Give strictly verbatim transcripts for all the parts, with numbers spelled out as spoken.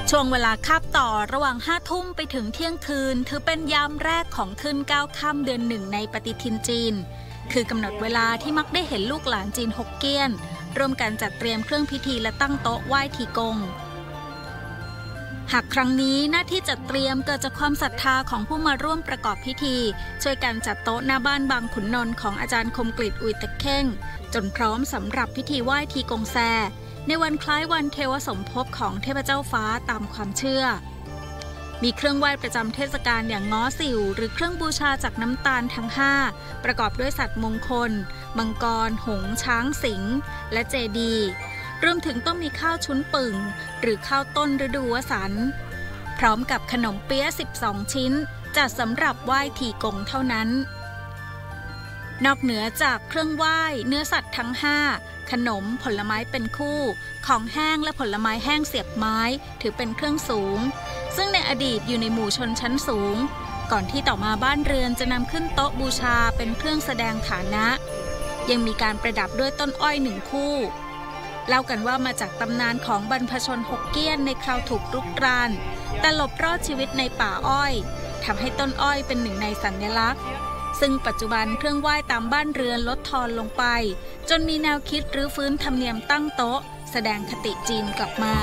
ช่วงเวลาคาบต่อระหว่างห้าทุ่มไปถึงเที่ยงคืนถือเป็นยามแรกของขึ้นเก้าค่ำเดือนหนึ่งในปฏิทินจีนคือกำหนดเวลาที่มักได้เห็นลูกหลานจีนฮกเกี้ยนร่วมกันจัดเตรียมเครื่องพิธีและตั้งโต๊ะไหว้ทีกงหากครั้งนี้หน้าที่จัดเตรียมเกิดจากความศรัทธาของผู้มาร่วมประกอบพิธีช่วยกันจัดโต๊ะหน้าบ้านบางขุนนนท์ของอาจารย์คมกฤษอุยตะเข่งจนพร้อมสำหรับพิธีไหว้ทีกงแซในวันคล้ายวันเทวสมภพของเทพเจ้าฟ้าตามความเชื่อมีเครื่องไหว้ประจำเทศกาลอย่างง้อสิวหรือเครื่องบูชาจากน้ำตาลทั้งห้าประกอบด้วยสัตว์มงคลมังกรหงส์ช้างสิงห์และเจดีย์รวมถึงต้องมีข้าวชุ้นปึ่งหรือข้าวต้นฤดูวสันต์พร้อมกับขนมเปี๊ยะสิบสองชิ้นจัดสำหรับไหว้ทีกงเท่านั้นนอกเหนือจากเครื่องไหว้เนื้อสัตว์ทั้งห้าขนมผลไม้เป็นคู่ของแห้งและผลไม้แห้งเสียบไม้ถือเป็นเครื่องสูงซึ่งในอดีตอยู่ในหมู่ชนชั้นสูงก่อนที่ต่อมาบ้านเรือนจะนำขึ้นโต๊ะบูชาเป็นเครื่องแสดงฐานะยังมีการประดับด้วยต้นอ้อยหนึ่งคู่เล่ากันว่ามาจากตำนานของบรรพชนฮกเกี้ยนในคราวถูกรุกรานแต่หลบรอดชีวิตในป่าอ้อยทำให้ต้นอ้อยเป็นหนึ่งในสัญลักษณ์ซึ่งปัจจุบันเครื่องไหว้ตามบ้านเรือนลดทอนลงไปจนมีแนวคิดรื้อฟื้นธรรมเนียมตั้งโต๊ะแสดงคติจีนกลับมา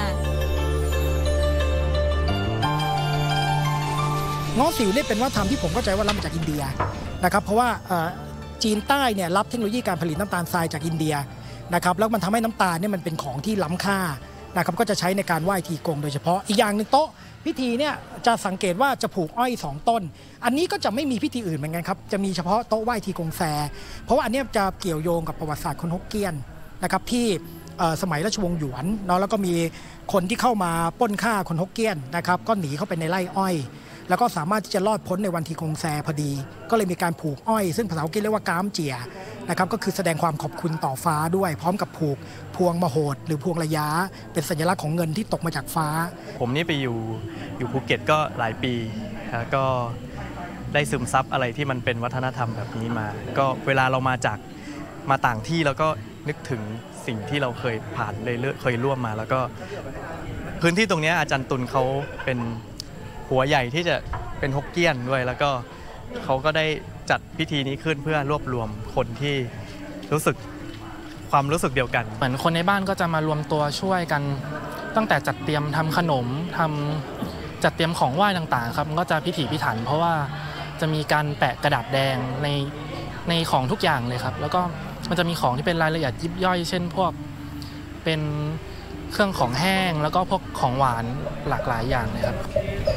ง้อสิวเนี่ยเป็นวัฒนธรรมที่ผมเข้าใจว่ารับมาจากอินเดียนะครับเพราะว่าจีนใต้เนี่ยรับเทคโนโลยีการผลิตน้ำตาลทรายจากอินเดียนะครับแล้วมันทำให้น้ำตาลเนี่ยมันเป็นของที่ล้ำค่านะครับก็จะใช้ในการไหว้ทีกงโดยเฉพาะอีกอย่างหนึ่งโต๊ะพิธีเนี่ยจะสังเกตว่าจะผูกอ้อยสองต้นอันนี้ก็จะไม่มีพิธีอื่นเหมือนกันครับจะมีเฉพาะโต๊ะไหว้ทีกงแซเพราะว่าอันนี้จะเกี่ยวโยงกับประวัติศาสตร์คนฮกเกี้ยนนะครับที่สมัยราชวงศ์หยวนเนาะแล้วก็มีคนที่เข้ามาปล้นฆ่าคนฮกเกี้ยนนะครับก็หนีเข้าไปในไร่อ้อยแล้วก็สามารถที่จะรอดพ้นในวันทีกงแซพอดีก็เลยมีการผูกอ้อยซึ่งภาษาฮกเกี้ยนเรียกว่ากามเจียนะครับก็คือแสดงความขอบคุณต่อฟ้าด้วยพร้อมกับผูกพวงมโหดหรือพวงระยะเป็นสัญลักษณ์ของเงินที่ตกมาจากฟ้าผมนี่ไปอยู่อยู่ภูเก็ตก็หลายปีแล้วก็ได้ซึมซับอะไรที่มันเป็นวัฒนธรรมแบบนี้มาก็เวลาเรามาจากมาต่างที่แล้วก็นึกถึงสิ่งที่เราเคยผ่านเลยเคยร่วมมาแล้วก็พื้นที่ตรงนี้อาจารย์ตุลเขาเป็นหัวใหญ่ที่จะเป็นฮกเกี้ยนด้วยแล้วก็เขาก็ได้จัดพิธีนี้ขึ้นเพื่อรวบรวมคนที่รู้สึกความรู้สึกเดียวกันเหมือนคนในบ้านก็จะมารวมตัวช่วยกันตั้งแต่จัดเตรียมทำขนมทำจัดเตรียมของไหว้ต่างๆครับมันก็จะพิถีพิถันเพราะว่าจะมีการแปะกระดาษแดงในในของทุกอย่างเลยครับแล้วก็มันจะมีของที่เป็นรายละเอียดยิบย่อยเช่นพวกเป็นเครื่องของแห้งแล้วก็พวกของหวานหลากหลายอย่างเลยครับ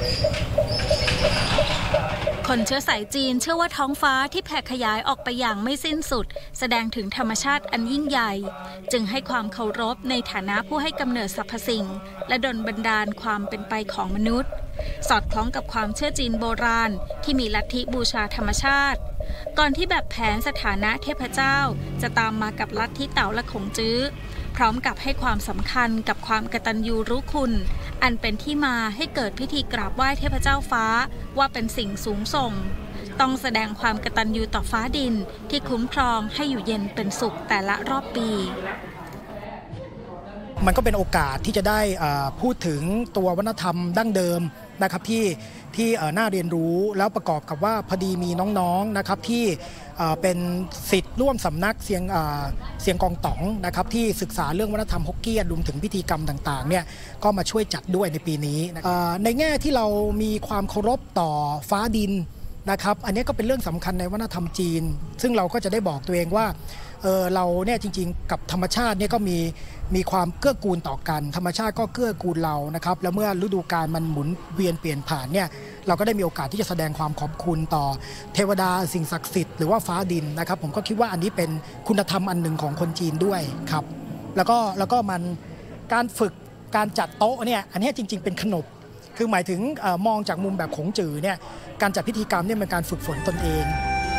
คนเชื้อสายจีนเชื่อว่าท้องฟ้าที่แผ่ขยายออกไปอย่างไม่สิ้นสุดแสดงถึงธรรมชาติอันยิ่งใหญ่จึงให้ความเคารพในฐานะผู้ให้กำเนิดสรรพสิ่งและดลบันดาลความเป็นไปของมนุษย์สอดคล้องกับความเชื่อจีนโบราณที่มีลัทธิบูชาธรรมชาติก่อนที่แบบแผนสถานะเทพเจ้าจะตามมากับลัทธิเต๋าและขงจื้อพร้อมกับให้ความสำคัญกับความกตัญญูรู้คุณอันเป็นที่มาให้เกิดพิธีกราบไหว้เทพเจ้าฟ้าว่าเป็นสิ่งสูงส่งต้องแสดงความกตัญญูต่อฟ้าดินที่คุ้มครองให้อยู่เย็นเป็นสุขแต่ละรอบปีมันก็เป็นโอกาสที่จะได้พูดถึงตัววัฒนธรรมดั้งเดิมนะครับที่ที่น่าเรียนรู้แล้วประกอบกับว่าพอดีมีน้องๆนะครับที่เป็นศิษย์ร่วมสำนักเสียงเสียงกองต๋องนะครับที่ศึกษาเรื่องวัฒนธรรมฮกเกี้ยนรวมถึงพิธีกรรมต่างๆเนี่ยก็มาช่วยจัดด้วยในปีนี้ในแง่ที่เรามีความเคารพต่อฟ้าดินนะครับอันนี้ก็เป็นเรื่องสำคัญในวัฒนธรรมจีนซึ่งเราก็จะได้บอกตัวเองว่าเออเราเนี่ยจริงๆกับธรรมชาติเนี่ยก็มีมีความเกื้อกูลต่อกันธรรมชาติก็เกื้อกูลเรานะครับแล้วเมื่อฤดูกาลมันหมุนเวียนเปลี่ยนผ่านเนี่ยเราก็ได้มีโอกาสที่จะแสดงความขอบคุณต่อเทวดาสิ่งศักดิ์สิทธิ์หรือว่าฟ้าดินนะครับผมก็คิดว่าอันนี้เป็นคุณธรรมอันหนึ่งของคนจีนด้วยครับแล้วก็แล้วก็มันการฝึกการจัดโต๊ะเนี่ยอันนี้จริงๆเป็นขนบคือหมายถึงมองจากมุมแบบขงจื่อเนี่ยการจัดพิธีกรรมเนี่ยเป็นการฝึกฝนตนเอง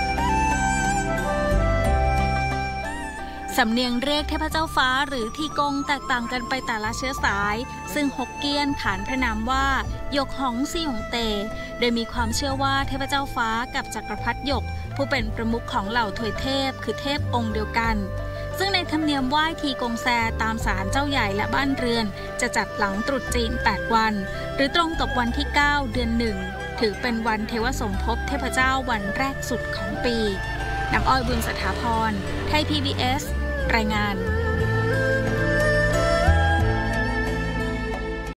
สำเนียงเรียกเทพเจ้าฟ้าหรือทีกงแตกต่างกันไปแต่ละเชื้อสายซึ่งฮกเกี้ยนขานพระนามว่าหยกหงซี่หงเตโดยมีความเชื่อว่าเทพเจ้าฟ้ากับจักรพรรดิหยกผู้เป็นประมุขของเหล่าทวยเทพคือเทพองค์เดียวกันซึ่งในธรรมเนียมไหว้ทีกงแซตามศาลเจ้าใหญ่และบ้านเรือนจะจัดหลังตรุษจีนแปดวันหรือตรงกับวันที่เก้าเดือนหนึ่งถือเป็นวันเทวสมภพเทพเจ้าวันแรกสุดของปีน้ำอ้อยบุญสถาพรไทย พี บี เอส รายงาน